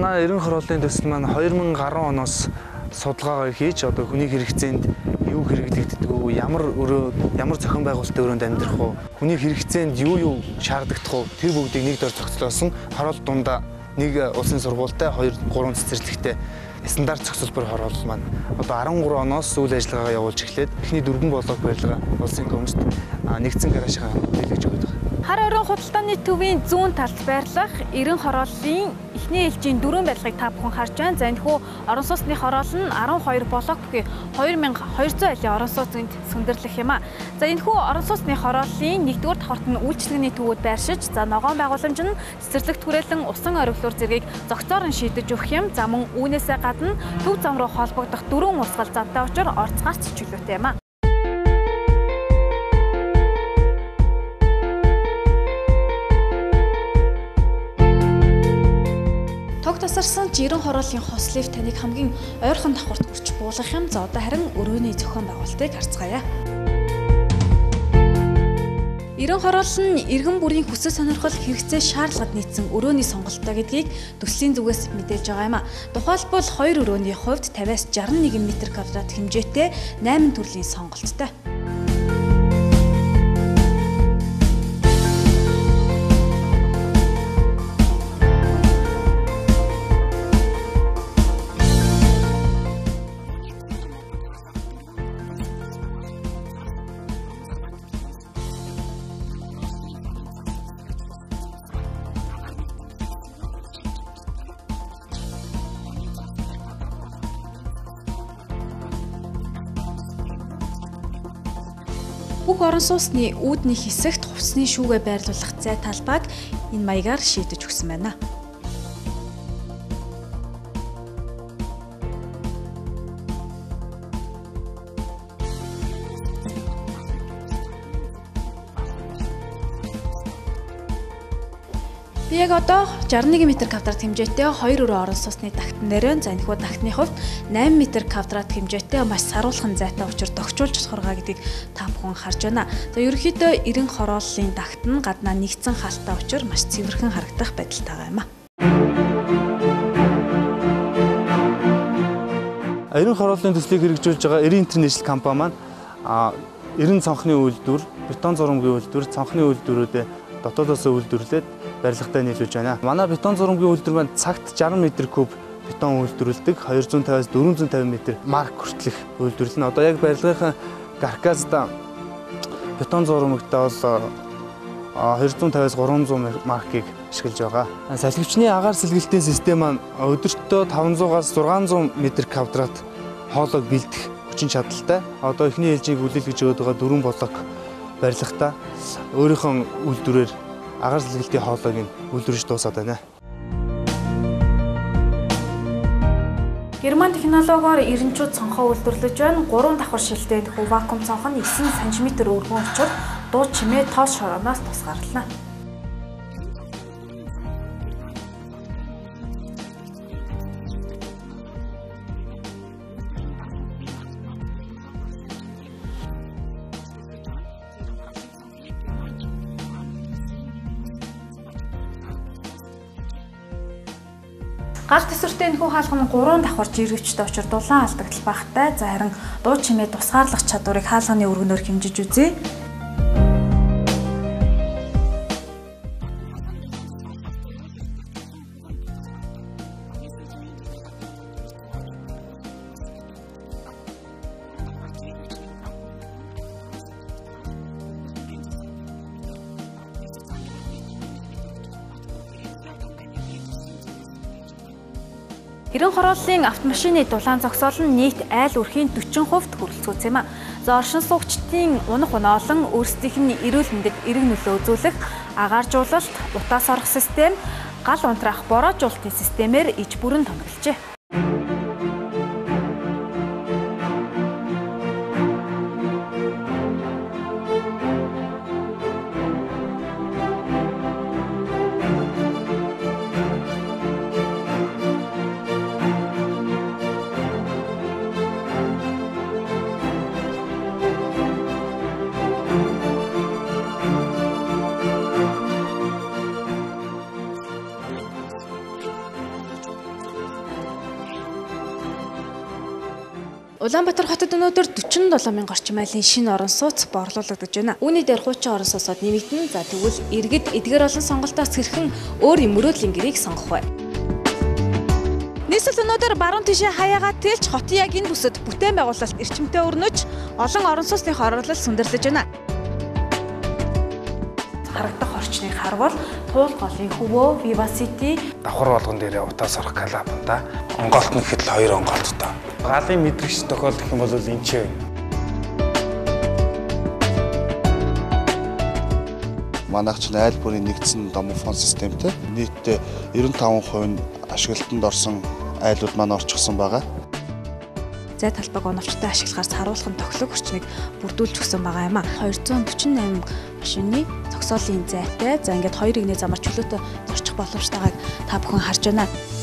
Манай эрен хорооллын төсөл маань 2010 оноос судалгаагаа хийж одоо хүний хэрэгцээнд юу хэрэглэгддэг вэ? Ямар зохион байгуулалтын өрөөнд амьдрах вэ? Хүний хэрэгцээнд юу шаардагдах вэ? Тэр бүгдийг нэг дор зохицуулсан хороол дундаа нэг улсын сургуультай 2-3 цэцэрлэгтэй стандарт зохицуулбар хороол маань одоо 13 оноос үйл ажиллагаагаа явуулж эхлээд эхний дөрвөн блок барилга улсын комист нэгдсэн гаражгаа биелгэж өгöd байна. Хар орон худалдааны төвийн зүүн талд байрлах эрен хорооллын эхний ээлжийн дөрвөн барилгыг та бүхэн харж байна. За энэхүү орон сууцны хороол нь 12 блок бүхий 2200 айлын орон сууцнд сөндөрлөх юм а. За энэхүү орон сууцны хорооллын 1-р давхарт нь үйлчлэгний төвүүд байршиж, за ногоон байгууламж нь цэцэрлэгт хүрээлэн усан оргилуур зэргийг зохицоор нь шийдэж өгөх юм. За мөн үүнээсээ гадна төв зам руу холбогдох дөрвөн урсгал замтай учраа орцгаарч чөлөөтэй юм а. Тог тасарсан жирэн хорооллын хос лифт таныг хамгийн ойрхон давхарт хүрч буулгах юм. За одоо харин өрөөний зохион байгуулалтыг харцгаая. Эрен хороол нь иргэн бүрийн хүсэл сонирхол хэрэгцээ шаардлагад нийцсэн өрөөний сонголттой гэдгийг төслийн зүгээс мэдээлж байгаа юм а. Тухайлбал 2 өрөөний хувьд 50-аас 61 м2 хэмжээтэй 8 төрлийн сонголттой. Бүх орон сууцны үүдний хэсэгт хувцсны шүүгээ байрлуулах зай талбайг энэ маягаар шийдэж өгсөн байна. Би яг одоо 61 м2 хэмжээтэй 2 өрөө орон сууцны дагтан нэрэн, за энэхүү дагтны хувьд 8 м2 хэмжээтэй маш саруулхан зайтай учир тогтчулж болохоор гэдгийг та бүхэн харж байна. За ерөнхийдөө эрен хорооллын дагт нь гаднаа нэгдсэн хаалттай учир маш цэвэрхэн харагдах байдалтайгаа юм а. Эрен хорооллын төслийг хэрэгжүүлж байгаа Эрен Интернэшнл компани маань эрен цонхны үйлдвэр, бетон зурмгийн үйлдвэр, цонхны үйлдвэрүүдэд дотоодоос үйлдвэрлээд барилгатай нийлүүлж байна. Манай бетон зурмгийн үйлдвэр маань цагт 60 м3 бетон үйлдвэрлэдэг, 250-аас 450 м марк хүртэлх үйлдвэрлэнэ. Одоо яг барилгын каркасда бетон зурмагтаа бол 250-аас 300 маркийг ашиглаж байгаа. Салхивчны агаар сэлгэлтийн систем маань өдөртөө 500-аас 600 м2 хоолойг бэлдэх хүчин чадалтай. Одоо эхний ээлжийг үлээлгэж өгöd байгаа 4 блок барилгатай өөрийнхөө үйлдвэрээр агаар сэлгэлтийн хоолойг нь үйлдвэрлэж дуусаад байна. Герман технологиор эренчүүд цонхоо үйлдвэрлэж байна. 3 давхар шилтэй нөхөө вакуум цонх нь 9 см өргөн учир дуу чимээ тоос шорооноос тусгаарлана. Гал төсвөртэй энэхүү хаалга нь 3 давхар жиргэвчтэй учир дулаан алдагдал багтай. За харин дуу чимээ тусгаарлах чадварыг хаалганы өргөнөөр хэмжиж үзье. Эрен хорооллын автомашины дулаан зогсоол нь нийт айл өрхийн 40% хүрэлцүүлсэн юм а. За оршин суугчдын унах унаалан өөрсдийнх нь эрүүл мэндэд эрэг нөлөө үзүүлэх агааржуулалт, утаас орох систем, гал унтраах бороожуулалтын системээр иж бүрэн томилжээ. Улаанбаатар хотод өнөөдөр 47 мянган орчим айлын шинэ орон сууц борлуулагдаж байна. Үүний дээр хуучин орон сууцууд нэмэгдэн. За тэгвэл иргэд эдгээр олон сонголтоос хэрхэн өөр юм мөрөөдлийн гэрийг сонгох вэ? Нийслэл өнөөдөр баруун тишээ хаяагаад тэлж хотын яг энэ бүсэд бүтээн байгуулалт эрчимтэй өрнөж олон орон сууцны хорлол сүндэрлэж байна. Харагдах орчныг харвал Туул голын хөвөө, Viva City, давхар болгон дээрээ утаас орох клабанда онголт нь гэхэд л 2 онголттой. Галын мэдрэгч тохиолдох юм бол энэ ч байна. Манайх ч айл бүрийн нэгдсэн домофон системтэй нийтдээ 95% нь ашиглалтанд орсон айлууд маань орчихсон байгаа. Зай талбайг оновчтой ашиглахаар харуулхан тоглох орчныг бүрдүүлж өгсөн байгаа юм а. 248 машины зогсоолын зайтай. За ингээд 2 игний замаар чөлөөтэй зорчих боломжтойгоо та бүхэн харж байна.